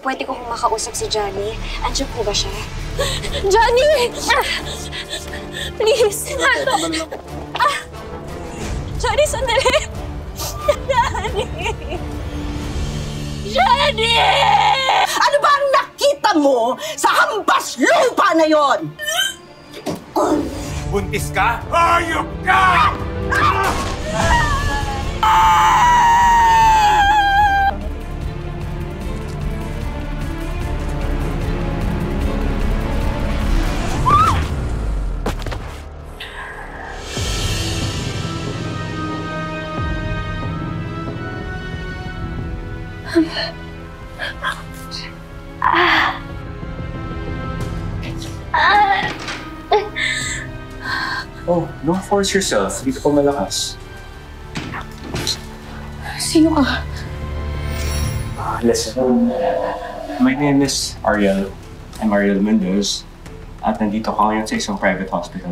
pwede ko kung makausap si Johnny. Andiyan po ba siya? Johnny! Please! Johnny, sandali! Johnny! Johnny! Ano ba ang nakita mo sa hampas lupa na yon? Buntis ka? Hayop ka! Oh, don't force yourself. Hindi ka pa malakas. Sino ka? Listen, my name is Ariel. I'm Ariel Mendez. At nandito ka ngayon sa isang private hospital.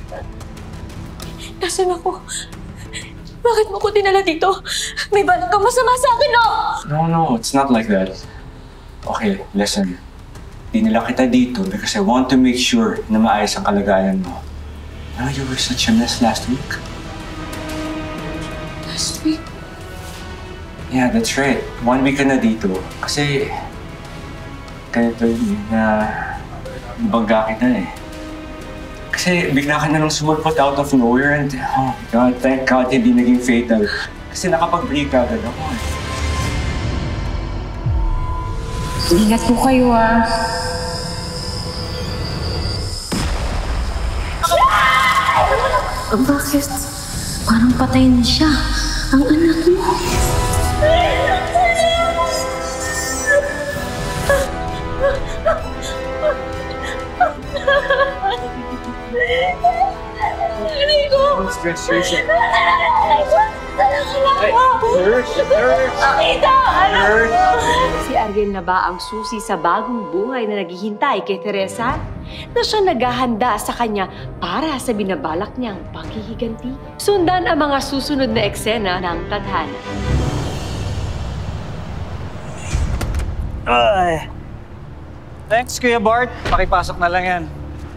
Nasaan ako? Bakit mo ko dinala dito? May balak kang masama sa akin, no? No, it's not like that. Okay, listen. Dinala kita dito because I want to make sure na maayos ang kalagayan mo. No, you were such a mess last week. Last week? Yeah, that's right. 1 week ka na dito. Kasi, ganito yun na nabangga kita eh. Kasi bigla ka na lang sumulpot out of nowhere and oh my God, thank God hindi naging fatal. Kasi nakapag-break agad ako eh. Ingat po kayo, ah. Bakit? Parang patay na siya. Ang anak mo. Aray ko! Don't stress yourself. Hey, nurse! Akita! Si Ariel na ba ang susi sa bagong buhay na naghihintay kay Teresa? Na siya naghahanda sa kanya para sa binabalak niyang paghihiganti? Sundan ang mga susunod na eksena ng tadhana. Thanks, Kuya Bart. Pakipasok na lang yan.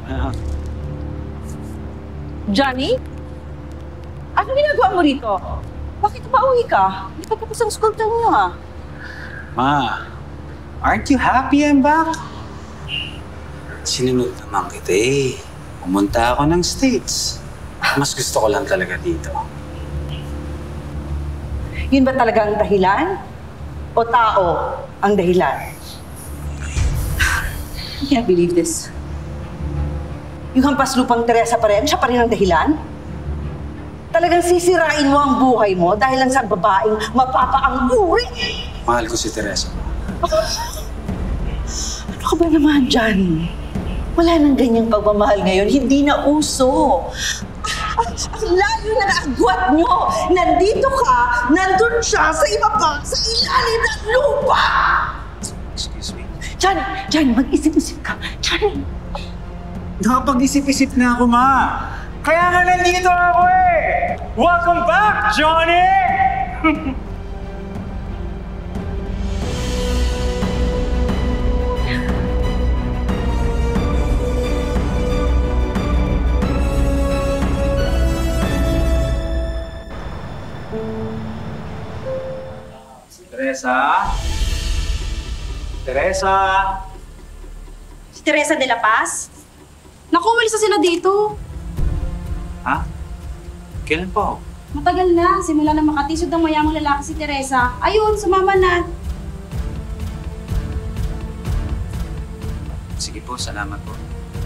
Johnny? Ano ginagawa mo rito? Bakit pauwi ka? Hindi pa tapos ang school term niyo, ha? Ma, aren't you happy I'm back? Sinunod naman kita eh. Pumunta ako ng States. Mas gusto ko lang talaga dito. Yun ba talaga ang dahilan? O tao ang dahilan? I can't believe this. Yung hampas lupang Teresa pa rin, siya pa rin ang dahilan? Talagang sisirain mo ang buhay mo dahil lang sa babaeng mapapaang uri. Mahal ko si Teresa. Ano ka ba naman, Johnny? Wala nang ganyang pagmamahal ngayon. Hindi na uso. At layo na naagwat nyo. Nandito ka, nandun siya sa iba pa, sa ilalim ng lupa! Excuse me. Johnny, mag-isip-isip ka. Johnny! Nakapag-isip-isip na ako, Ma. Kaya nga nandito ako eh! Welcome back, Johnny! Teresa? Teresa? Si Teresa de la Paz? Naku, umalis na sila dito. Ha? Kailan po? Matagal na. Simula na makatisod ng mayamang lalaki si Teresa. Ayun, sumama na. Sige po, salamat po.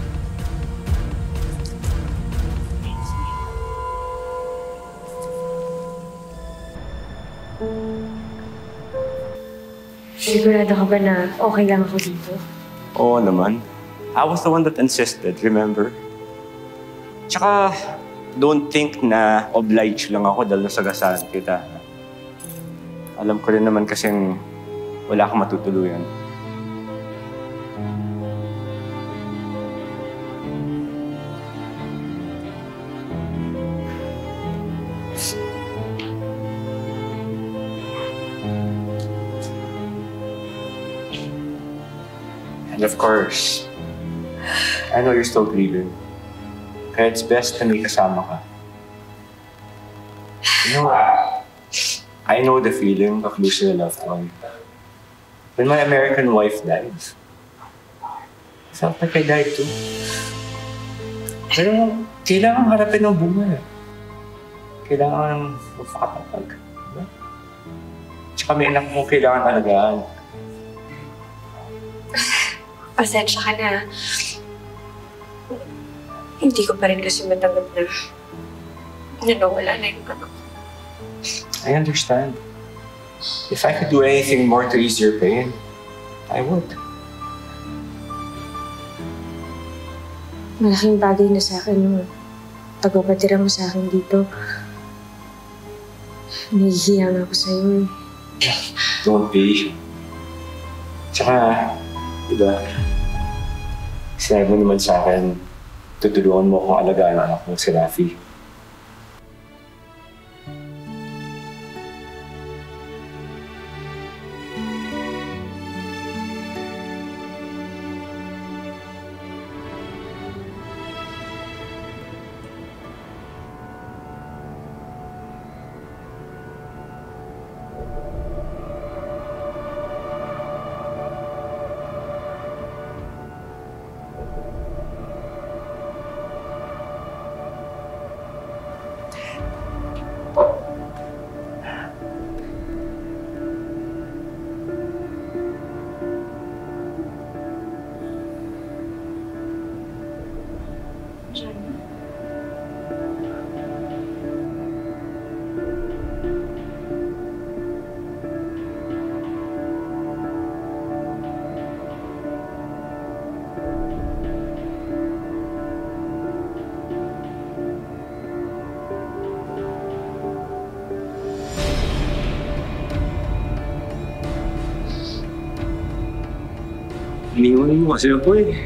Sigurado ka ba na okay lang ako dito? Oo naman. I was the one that insisted, remember? Tsaka, don't think na obliged lang ako dahil nasagasaan kita. Alam ko rin naman kasing wala kang matutuluyan. And of course, I know you're still grieving. Kaya it's best na may kasama ka. You know, I know the feeling of losing a loved one. When my American wife died, I felt like I died too. Pero kailangan harapin ng buhay. Kailangan magpakatatag. Diba? Tsaka may anak mo kailangan alagaan. Pasensya ka na. Hindi ko pa rin kasi matanggap na nawala na yung anak. I understand. If I could do anything more to ease your pain, I would. Malaking bagay na sa akin yung pagpapatira mo sa akin dito. Nahihiya nga ako sa'yo eh. Don't be. Tsaka, diba, sinabi mo naman sa akin, tutulungan mo akong alagaan ang anak mo si Rafi. Iniwan mo kasi ako eh.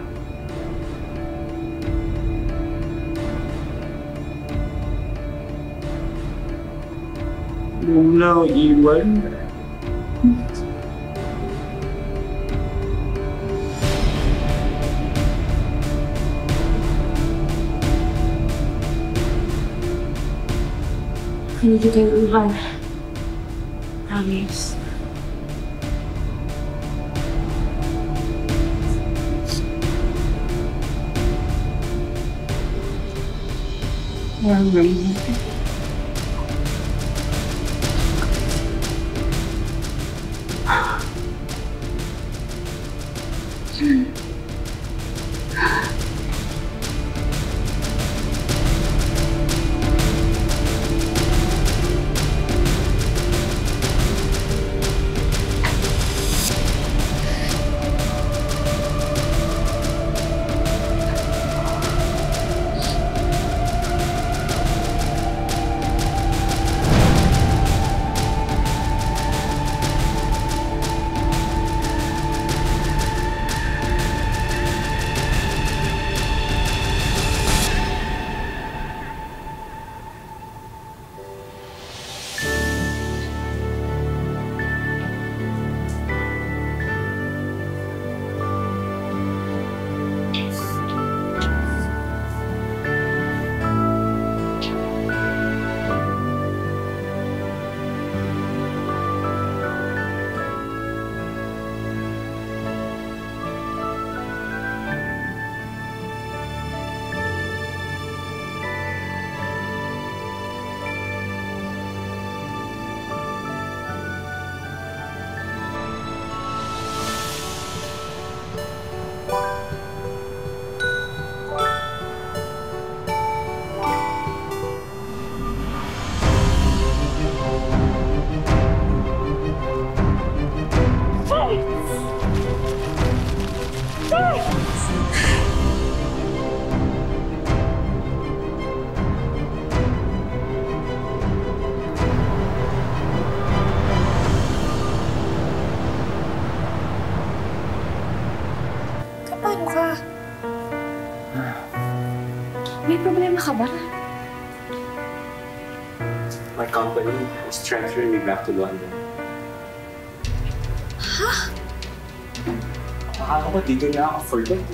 Huwag na ako iwan. Hindi kita iwan. Promise. Paano ka? May problema ka ba? My company is transferring me back to London. Ha? Akala ko dito na ako for good.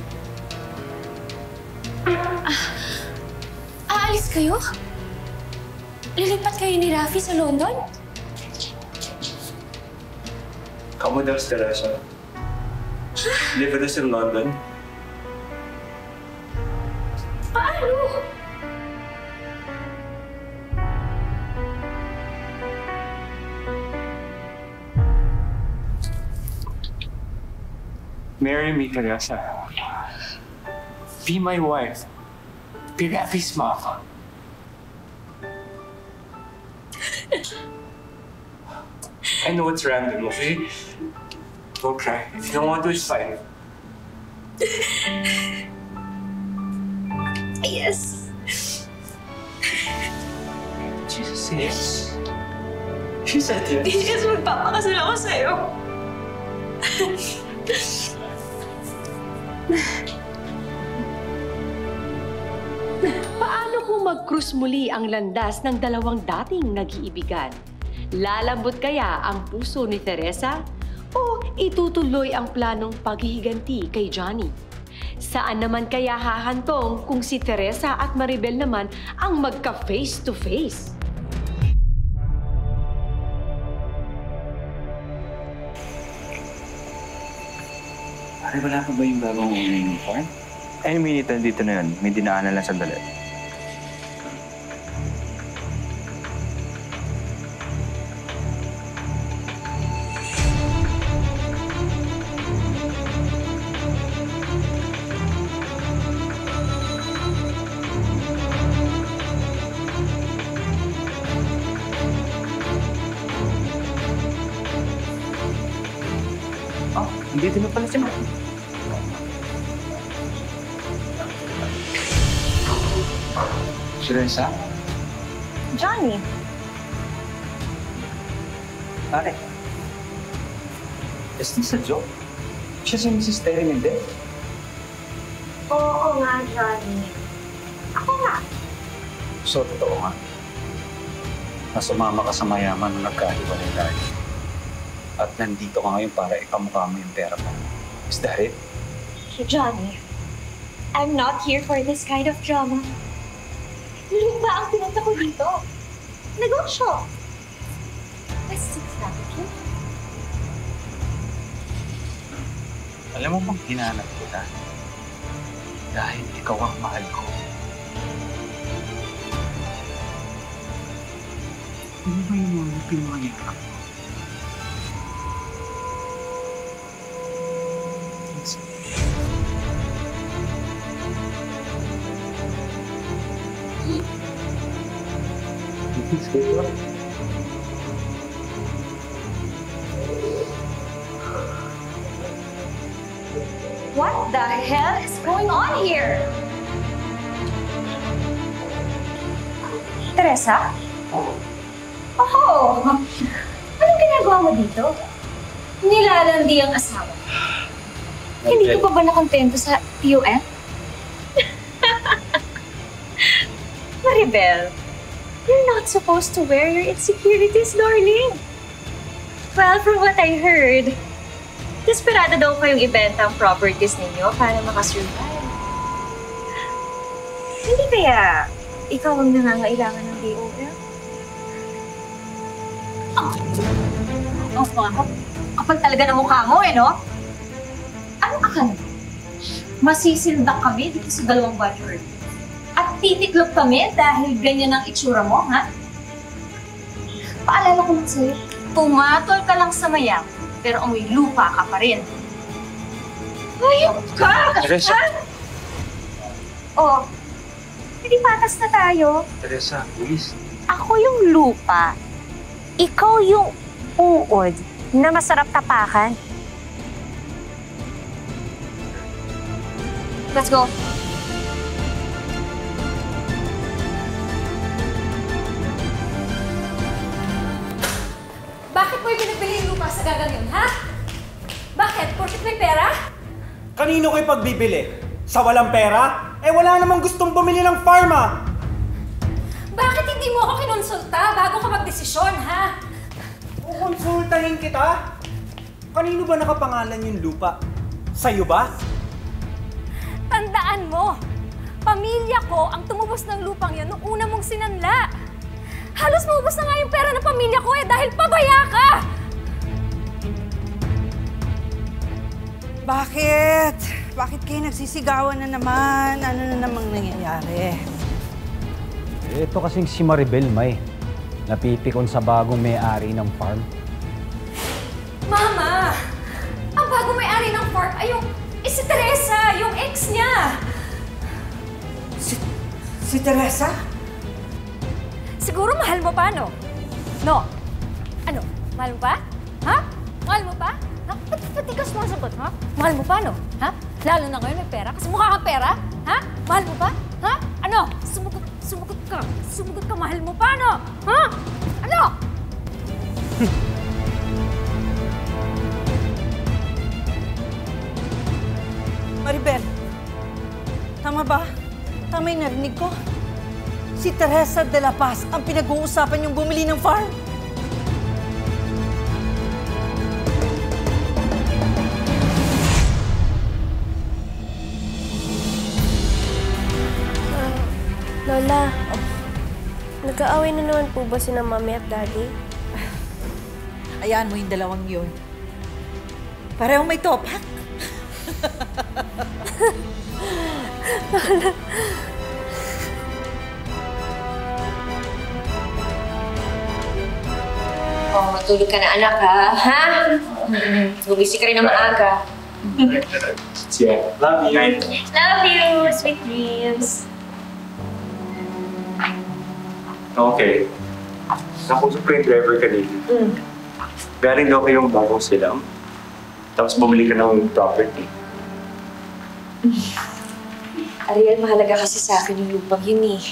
Aalis kayo? Lilipat kayo ni Rafi sa London? Come with us, Teresa. Live with us in London. Paano? Marry me, Teresa. Be my wife. Be Rafi's mom. I know it's random, okay? Don't cry. If you don't want to, it's fine. Yes. Jesus, yes. She said yes. Yes, magpapakasal ako sa'yo. Paano kung mag-cruise muli ang landas ng dalawang dating nag-iibigan? Lalambot kaya ang puso ni Teresa? O itutuloy ang planong paghihiganti kay Johnny? Saan naman kaya hahantong kung si Teresa at Maribel naman ang magka-face-to-face? Pare, wala pa ba yung bagong uniform? Any minute nandito na yun. May dinaanan lang sandali. Oh, nandito na pala si Mark. Teresa? Johnny, Pare. Is this a joke? Siya si Mrs. Terry Mendez? oo nga, Johnny. Ako nga. So, totoo nga. Na sumama ka sa mayaman nung nagkahiwalay tayo. At nandito ka ngayon para ikamukha mo yung pera mo. Is that it? Johnny, I'm not here for this kind of drama. Lupa ang pinunta ko dito. Negosyo. What's the strategy? Alam mo bang hinanap kita? Dahil ikaw ang mahal ko. Ano ba yung mga pinangyayari mo? What the hell is going on here? Teresa? Oh! Anong ginagawa mo dito? Nilalandi ang asawa. Hindi ka pa ba nakontento sa POM? Maribel, you're not supposed to wear your insecurities, darling. Well, from what I heard, desperado daw kayong ibenta ang properties ninyo para makasurvive. Hindi kaya ikaw ang nangangailangan ng DOL? Oh, kapag talaga ng mukha mo no? Ano akala? Masisildak kami dito sa dalawang budget. At titiklop kami dahil ganyan ang itsura mo, ha? Paalala ko lang sa'yo, pumatol ka lang sa mayam, pero amoy lupa ka pa rin. Ayok ka! Teresa! Oh, hindi patas na tayo. Teresa, please. Ako yung lupa. Ikaw yung uod na masarap tapakan. Let's go. Bakit mo ibinibili yung lupa sa gagang yun, ha? Bakit? Porkit may pera? Kanino kayo pagbibili? Sa walang pera? Eh wala namang gustong bumili ng farma! Bakit hindi mo ako kinonsulta bago ka magdesisyon, ha? Kukonsultahin kita? Kanino ba nakapangalan yung lupa? Sa'yo ba? Tandaan mo, pamilya ko ang tumubos ng lupang yan nung una mong sinanla. Halos maubos na nga yung pera ng pamilya ko dahil pabaya ka! Bakit? Bakit kayo nagsisigawan na naman? Ano na namang nangyayari? Ito kasing si Maribel, May. Napipikon sa bagong may-ari ng farm. Mama! Ang bago may-ari ng farm ay si Teresa, yung ex niya! Si Teresa? Siguro mahal mo pa, no? No? Ano? Mahal mo pa? Ha? Mahal mo pa? Ha? Ba't di ka sumasagot, ha? Mahal mo pa, no? Ha? Lalo na ngayon may pera? Kasi mukha kang pera? Ha? Mahal mo pa? Ha? Ano? Sumugot ka. Sumugot ka, mahal mo pa, no? Ha? Ano? Maribel, tama ba? Tama yung narinig ko? Si Teresa de la Paz ang pinag-uusapan yung bumili ng farm? Lola, nag-aaway na naman po ba sina Mami at Daddy? Ayaan mo yung dalawang yun. Parehong may topak. Oh, matulog ka na anak ha? Gumising ka rin ng maaga. Yeah. Love you. Love you! Sweet dreams! Okay. Nakusap ko yung driver kanina. Galing daw kayong bagong silang. Tapos bumili ka ng property. Ariel, mahalaga kasi sa akin yung lupang yun eh.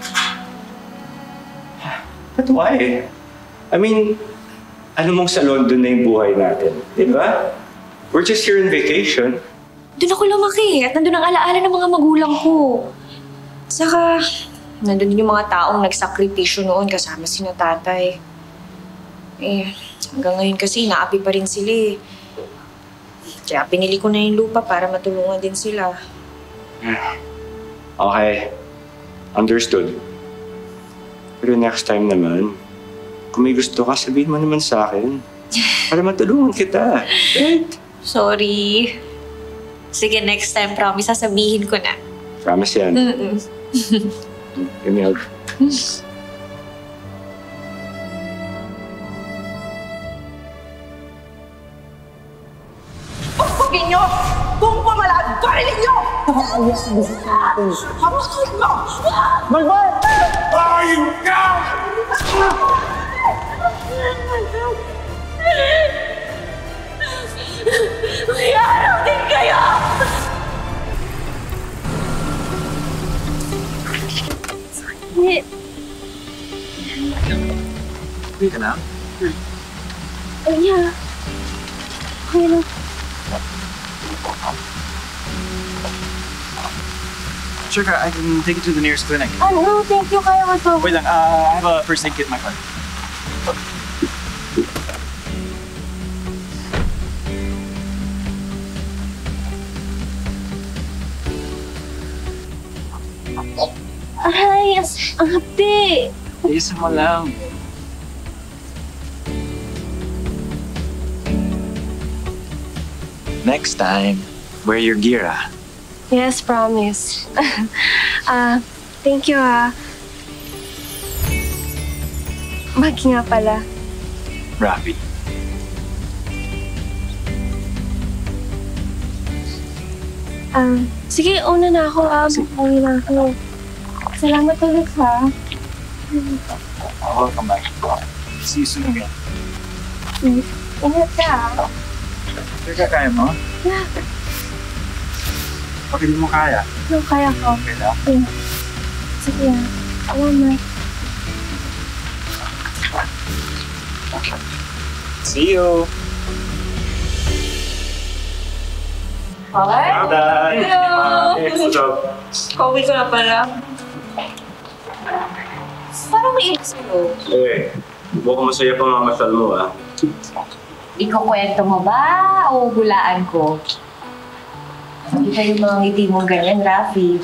But why? I mean, alam mong sa London na yung buhay natin. Di ba? We're just here on vacation. Doon ako lumaki at nandun ang alaala ng mga magulang ko. Saka, nandun din yung mga taong nagsakripisyo noon kasama sina tatay. Hanggang ngayon kasi naapi pa rin sila eh. Kaya pinili ko na yung lupa para matulungan din sila. Okay. Understood. Pero next time naman, kung may gusto ka, sabihin mo naman sa akin. Para matulungan kita. Right? Sorry. Sige, next time, promise, sasabihin ko na. Promise yan. Give me a hug. Pagpagin nyo! Kung pumalaan, barilin nyo! Hamusin mo! Are you down? May araw din kayo! Hindi ka na? Yeah. Okay lang. Sure ka, I can take you to the nearest clinic. No, thank you. Kaya mo to. Wait lang, I have a first aid kit in my car. Ay, ang hapdi. Isa mo lang. Next time, wear your gear, ah. Yes, promise. Thank you, Maki nga pala. Rafi. Sige, una na ako, Buhay na ako. Salamat ulit, ha? Welcome back. See you soon again. Ingat ka, ha? Sure ka, kaya mo? Yeah. Pag hindi mo kaya, No, kaya ko. okay lang. Yeah. Sige, ha? Salamat. See you! Hi! Hello! What's up? Pauwi ko na pala. Parang may ibig sa'yo. Mukhang masaya pa mamasyal mo, ah. Ikaw kwento mo ba o hulaan ko? Hindi kayo mga ngiti mong ganyan, Rafi.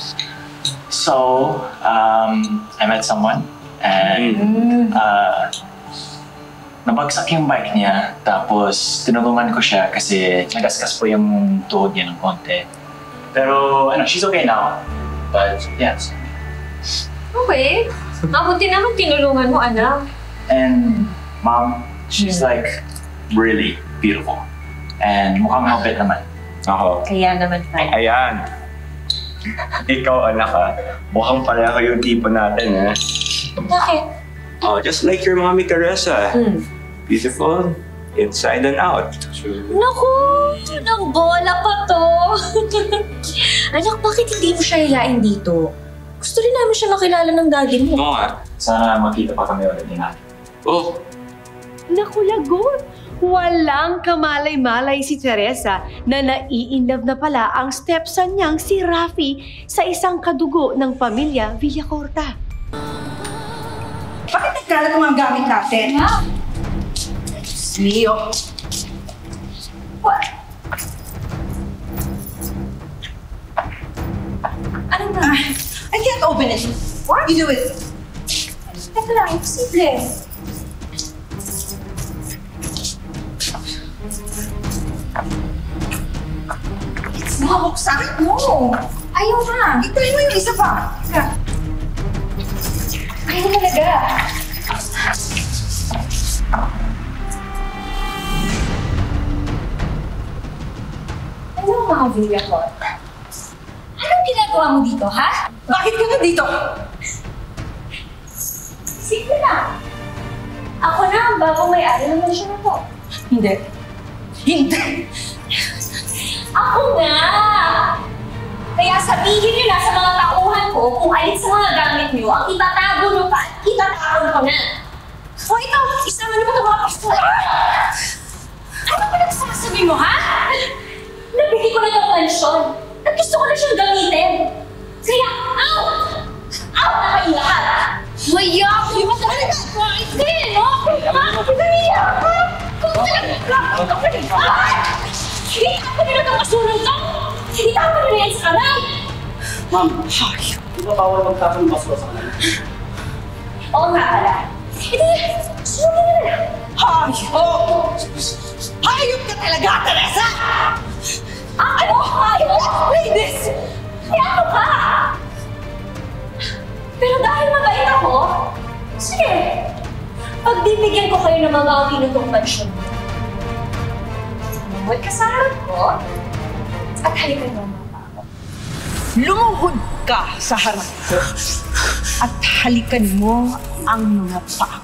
So, I met someone and nabagsak yung bike niya. Tapos tinulungan ko siya kasi nagasgas po yung tuhod niya ng konti. Pero she's okay now. But yeah. Okay. Mabuti naman tinulungan mo, anak. And mom, she's like really beautiful. And mukhang mabait naman. Ako. Kaya naman tayo. Ayan. Ikaw, anak, ha? Mukhang pareho yung tipo natin, ha? Bakit? Oh, just like your mommy, Teresa. Beautiful, inside and out. Naku! Nang bola pa to! Anak, bakit hindi mo siya yayain dito? Gusto rin namin siya makilala ng daddy mo. Oo nga. Sana magkita pa kami ulit ni Nat. Oh, Naku, lagot! Walang kamalay-malay si Teresa na nai-inlove na pala ang stepson niyang si Rafi sa isang kadugo ng pamilya Villacorta. Bakit nagkalat ang mga gamit natin? Ha? Mio. What? Ano ba? I can't open it. What? You do it. Teka lang, imposible. Mabuksan mo. Ayaw na. Ituloy mo yung isa pa. Ayaw talaga. Ano mga Villacorta? Anong ginagawa mo dito, ha? Bakit ka nandito? Sige na. Ako na ang bagong may-ari ng mansyon na to. Hindi. Hindi. Ako nga! Kaya sabihin niyo na sa mga tauhan ko kung alin sa mga gamit niyo ang itatago niyo pa at itatapon ko na. O ito, isama niyo mo itong mga pastola. Ano ba nagsasabi mo, ha? Nabili ko na itong mansyon at gusto ko na siyang gamitin. Kaya, out! Out na kayo lahat! Maya! Hindi mo talaga nagkakait din, no? Maya! Kung talaga hindi ako nila ng masunod to! Hindi ako nila yan sa kanan! Ma'am, di ba bawal magtapon ng basura sa kanan? Oo nga pala. Hindi, sunod na nila. Hayop! Hayop ka talaga, Teresa! Ano? Hayop? Explain this! Kaya ako ka! Pero dahil mabait ako, sige, pagbibigyan ko kayo ng mga minutong mansyon. Lumuhod ka sa harap ko at halikan mo mga ako. Lumuhod ka sa harap ko at halikan mo ang mga paa.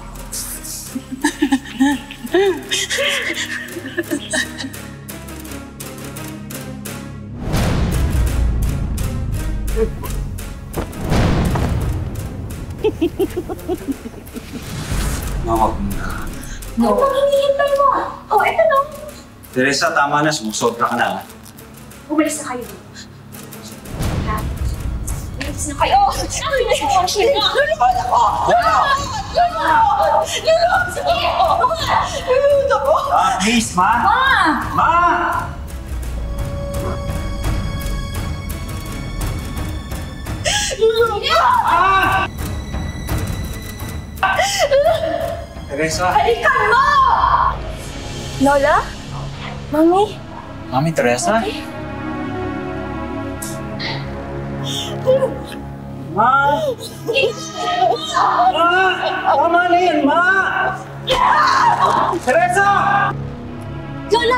Mawag mo. No. Ano bang hinihintay mo? Oh, eto no. Teresa, tama na. Sumusobra ka na. Umalis na kayo. Ha? Umalis na kayo. Sabi na yung mansyon na. Luluhod ako! Luluhod! Luluhod! Luluhod ako! Luluhod ako! Please, ma! Ma! Ma! Luluhod ako! Teresa! Halikan mo! Lola? Mami? Mami, Teresa? Ma! Ma! Tama na yan, ma! Teresa! Lola!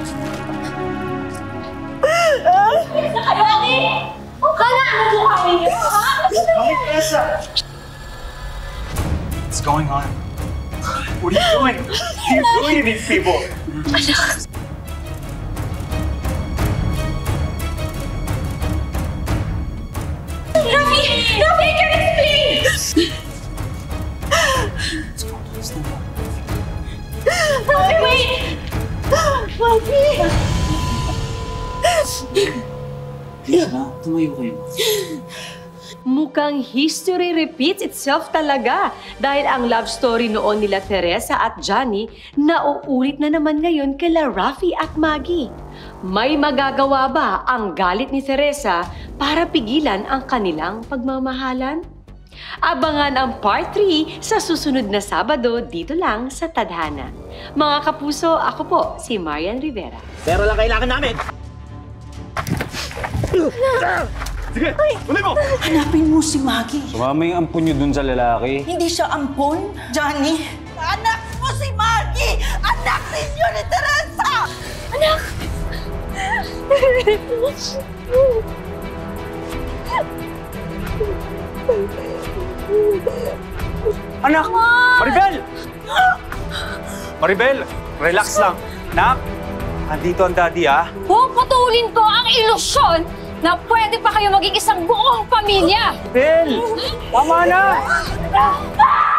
Umalis na kayo, Ani! Kala, ano mukha ninyo, ha? Mami, Teresa! What's going on? What are you doing? What are you doing to these people? Rafi! Rafi, I can explain! Rafi, wait! Rafi! Please, ma. Tumayo kayo. Mukhang history repeats itself talaga dahil ang love story noon nila Teresa at Johnny nauulit na naman ngayon kila Rafi at Maggie. May magagawa ba ang galit ni Teresa para pigilan ang kanilang pagmamahalan? Abangan ang part 3 sa susunod na Sabado dito lang sa Tadhana. Mga kapuso, ako po si Marian Rivera. Pero lang kailangan namin. Sige, tuloy mo! Hanapin mo si Maggie. Sumama yung ampun nyo dun sa lalaki. Hindi siya ampon, Johnny. Anak mo si Maggie! Anak ninyo ni Teresa! Anak! Anak! Maribel! Maribel, relax lang. Nak, andito ang daddy, ha? Puputulin ko ang ilusyon na pwede pa kayo maging isang buong pamilya! Bel! Tama na!